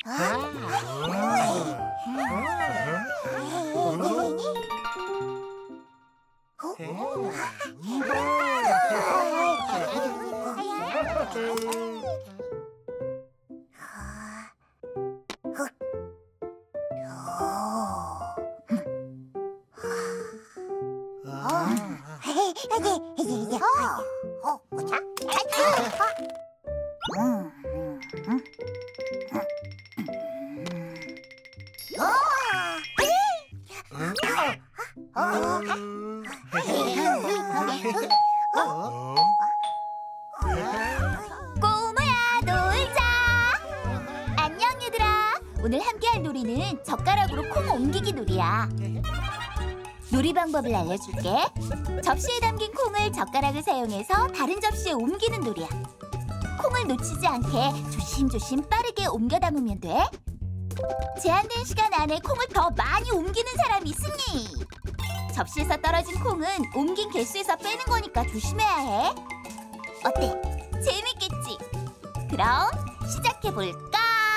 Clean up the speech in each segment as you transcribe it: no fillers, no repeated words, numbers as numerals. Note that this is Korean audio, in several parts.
꼬마야, 놀자. 안녕 얘들아. 오늘 함께할 놀이는 젓가락으로 콩 옮기기 놀이야. 놀이 방법을 알려줄게. 접시에 담긴 콩을 젓가락을 사용해서 다른 접시에 옮기는 놀이야. 콩을 놓치지 않게 조심조심 빠르게 옮겨 담으면 돼. 제한된 시간 안에 콩을 더 많이 옮기는 사람이 승리. 접시에서 떨어진 콩은 옮긴 개수에서 빼는 거니까 조심해야 해. 어때? 재밌겠지? 그럼 시작해볼까?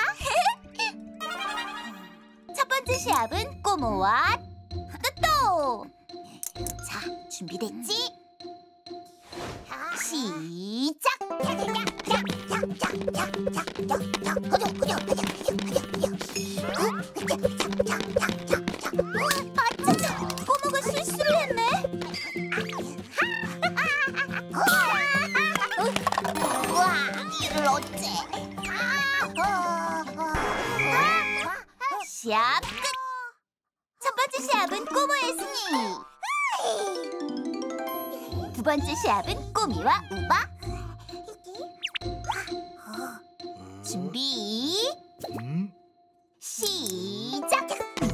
첫 번째 시합은 꼬모와 또또. 자, 준비됐지? 시작! 아차차! 꼬모가 실수를 했네. 우와, 이를 어째? 시합 끝! 첫 번째 시합은 꼬모의 승리. 두 번째 시합은 꼬미와 우바. 준비 시작!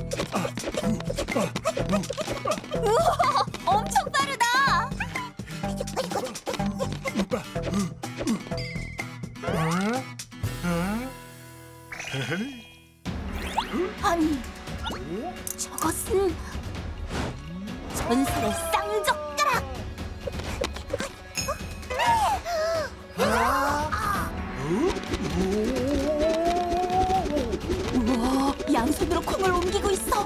우와, 엄청 빠르다. 아니, 저것은 전설의 쌍젓가락. 우와, 양손으로 콩을 옮기고 있어.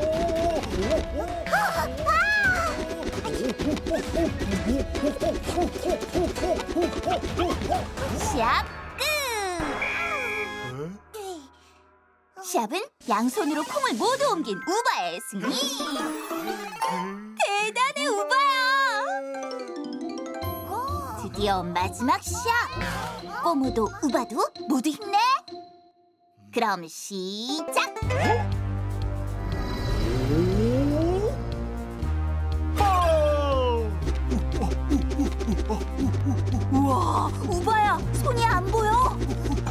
시합 끝! 시합은 양손으로 콩을 모두 옮긴 우바의 승리. 대단해, 우바야. 드디어 마지막 시합. 꼬무도 우바도 모두 힘내. 그럼 시작! 우와, 우바야, 손이 안 보여.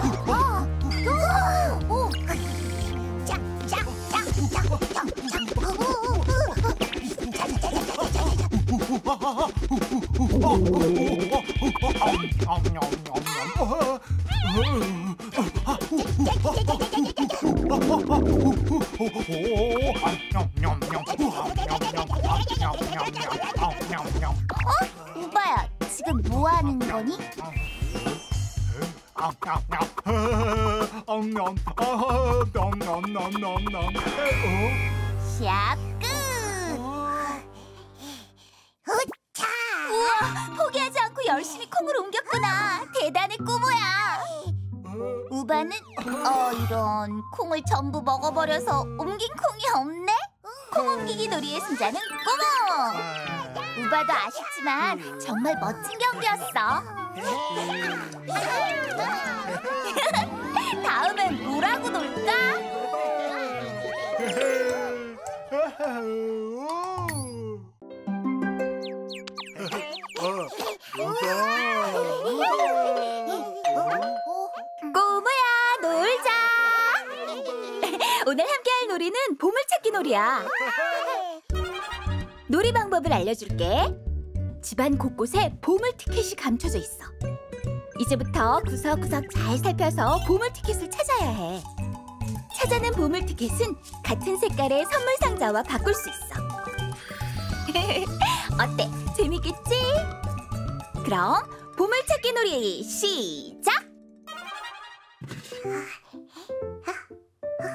우바야, 지금 뭐 하는 거니? 시합 끝! 우와, 포기하지 않고 열심히 콩을 옮겼구나. 대단해, 꼬모야. 우바는 이런 콩을 전부 먹어버려서 옮긴 콩이 없네? 콩 옮기기 놀이의 승자는 꼬모. 우바도 아쉽지만 정말 멋진 경기였어. 다음엔 뭐라고 놀까? 꼬모야, 놀자. 오늘 함께할 놀이는 보물찾기 놀이야. 놀이 방법을 알려줄게. 집안 곳곳에 보물 티켓이 감춰져 있어. 이제부터 구석구석 잘 살펴서 보물 티켓을 찾아야 해. 찾아낸 보물 티켓은 같은 색깔의 선물 상자와 바꿀 수 있어. 어때? 재밌겠지? 그럼 보물찾기 놀이 시작!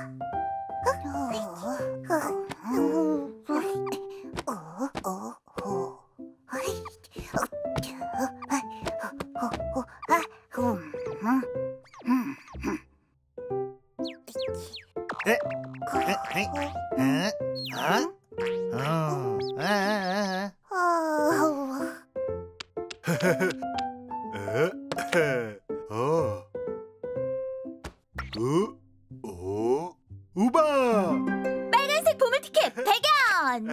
우바! 빨간색 보물 티켓 발견!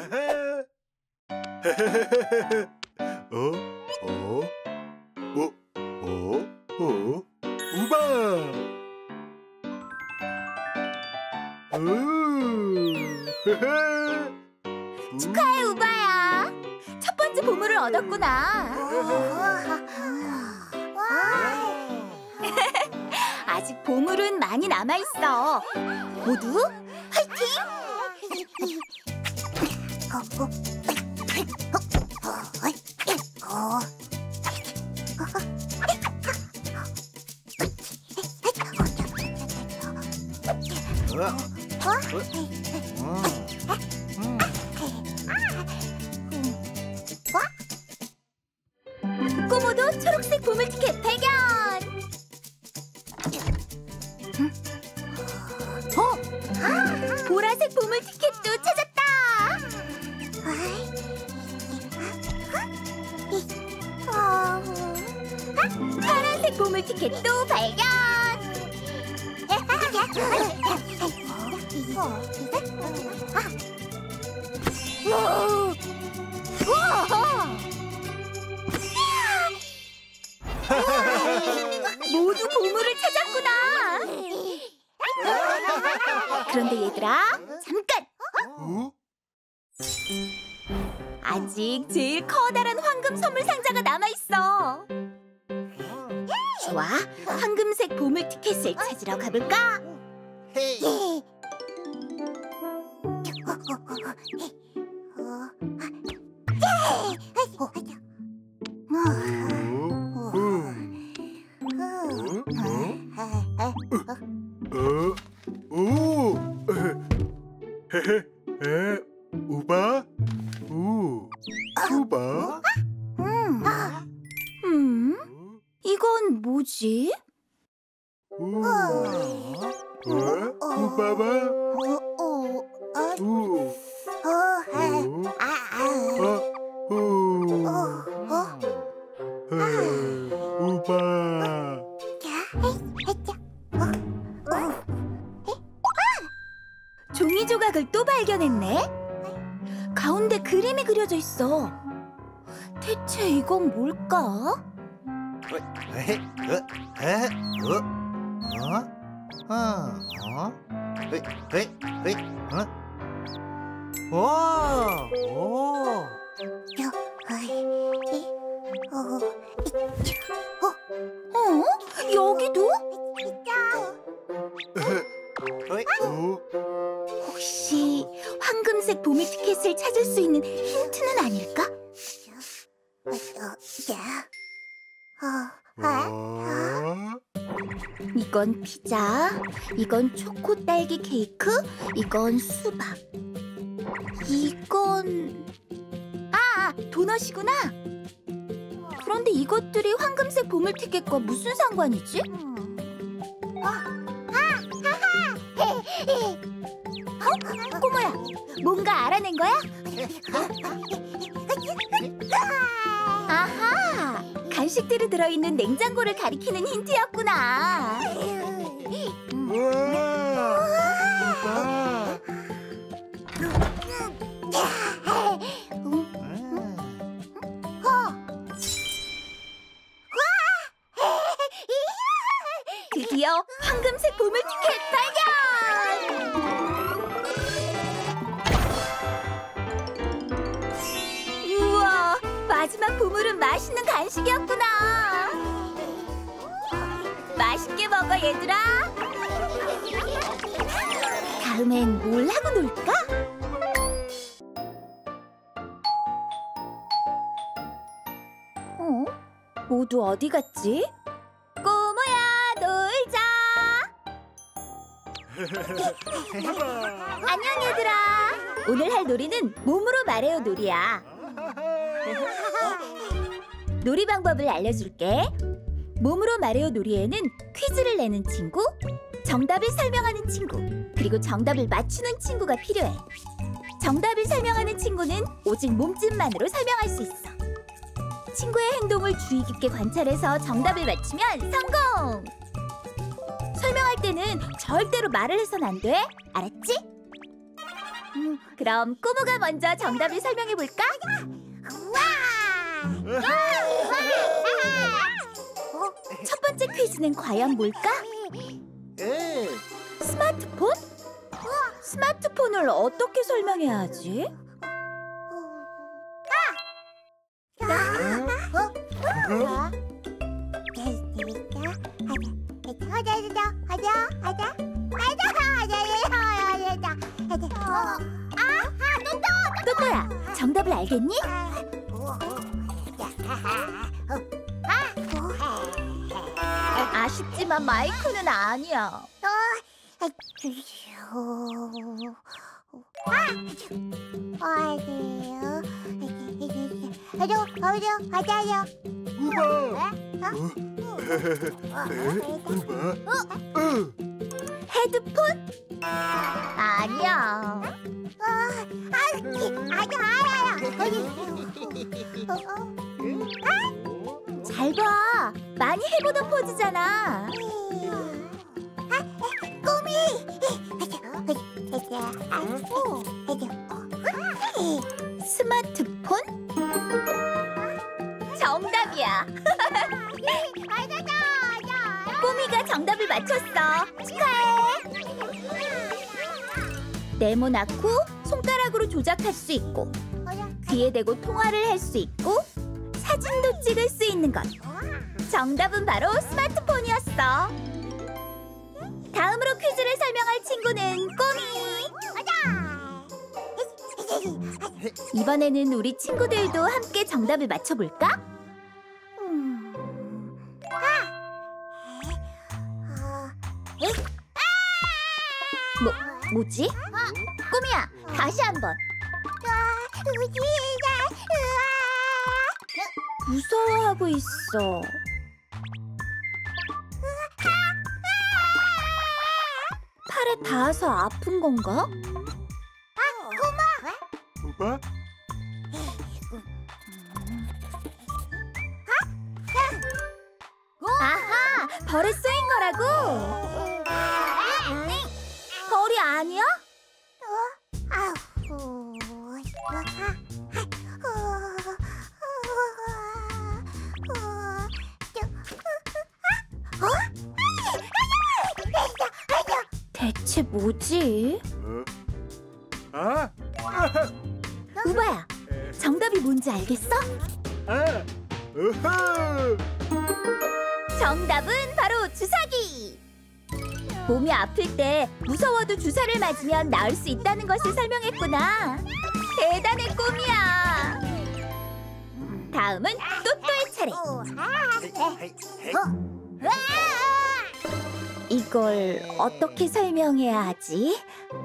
우바! 축하해, 우바야. 첫 번째 보물을 얻었구나. 아직 보물은 많이 남아있어. 모두 화이팅! 꼬모도 초록색 보물 티켓 발견! 보라색 보물 티켓도 찾았다! 파란색 보물 티켓도 발견! 모두 보물을 찾았구나! 그런데 얘들아, 잠깐! 아직 제일 커다란 황금 선물 상자가 남아있어. 좋아, 황금색 보물 티켓을 찾으러 가볼까? 우바? 우바? 이건 뭐지? 우바바? 우바? 종이 조각을 또 발견했네. 가운데 그림이 그려져 있어. 대체 이건 뭘까? 여기도? 혹시 황금색 보물 티켓을 찾을 수 있는 힌트는 아닐까? 이건 피자, 이건 초코 딸기 케이크, 이건 수박. 이건... 도넛이구나. 그런데 이것들이 황금색 보물 티켓과 무슨 상관이지? 꼬모야, 뭔가 알아낸 거야? 아하! 간식들이 들어있는 냉장고를 가리키는 힌트였구나. 드디어 황금색 보물 티켓 발견! 우와, 마지막 보물은 맛있는 간식이었구나. 맛있게 먹어, 얘들아. 다음엔 뭘 하고 놀까? 모두 어디 갔지? 꼬모야, 놀자. 안녕 얘들아. 오늘 할 놀이는 몸으로 말해요 놀이야. 놀이 방법을 알려줄게. 몸으로 말해요 놀이에는 퀴즈를 내는 친구, 정답을 설명하는 친구, 그리고 정답을 맞추는 친구가 필요해. 정답을 설명하는 친구는 오직 몸짓만으로 설명할 수 있어. 친구의 행동을 주의 깊게 관찰해서 정답을 맞추면 성공! 설명할 때는 절대로 말을 해선 안 돼. 알았지? 그럼 꼬무가 먼저 정답을 설명해 볼까? 첫 번째 퀴즈는 과연 뭘까? 스마트폰? 스마트폰을 어떻게 설명해야 하지? 또또야, 정답을 알겠니? 아쉽지만 마이크는 아니야. 헤드폰? 아니야. 잘 봐. 많이 해보던 포즈잖아. 스마트폰? 정답이야. 꼬미가 정답을 맞췄어. 축하해. 네모나고 손가락으로 조작할 수 있고, 귀에 대고 통화를 할 수 있고, 사진도 찍을 수 있는 것. 정답은 바로 스마트폰이었어. 다음으로 퀴즈를 설명할 친구는 꼬미. 이번에는 우리 친구들도 함께 정답을 맞춰볼까? 뭐지? 꼬미야, 다시 한번. 무서워하고 있어. 팔에 닿아서 아픈 건가? 우바? 아하, 벌에 쏘인 거라고? 벌이 아니야? 대체 뭐지? 우바야, 정답이 뭔지 알겠어? 정답은 바로 주사기! 몸이 아플 때 무서워도 주사를 맞으면 나을 수 있다는 것을 설명했구나. 대단해, 꼬미야. 다음은 또또의 차례. 이걸 어떻게 설명해야 하지?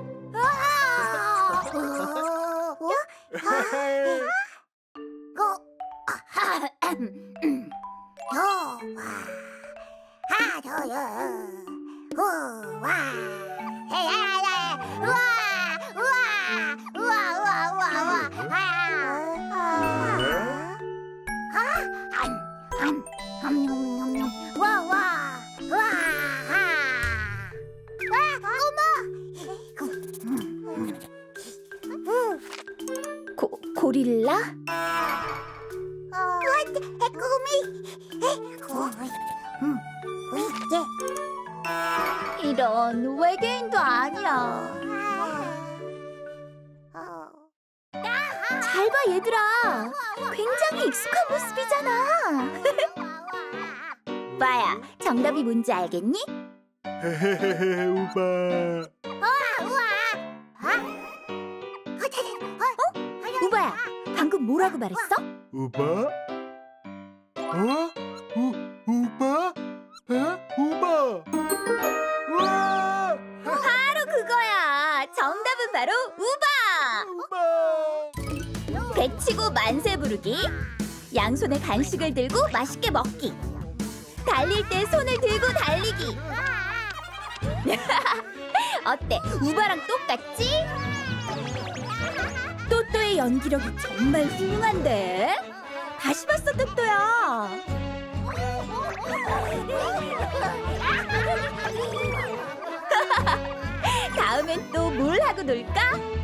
고릴라? 이런, 외계인도 아니야. 잘 봐, 얘들아. 굉장히 익숙한 모습이잖아. 오빠야, 정답이 뭔지 알겠니? 우바. 오빠야, 방금 뭐라고 말했어? 우바? 우바? 우바? 우와! 바로 바로 우바! 우바! 배치고 만세 부르기, 양손에 간식을 들고 맛있게 먹기, 달릴 때 손을 들고 달리기. 어때? 우바랑 똑같지? 또또의 연기력이 정말 훌륭한데? 다시 봤어, 또또야. 다음엔 또 뭘 하고 놀까?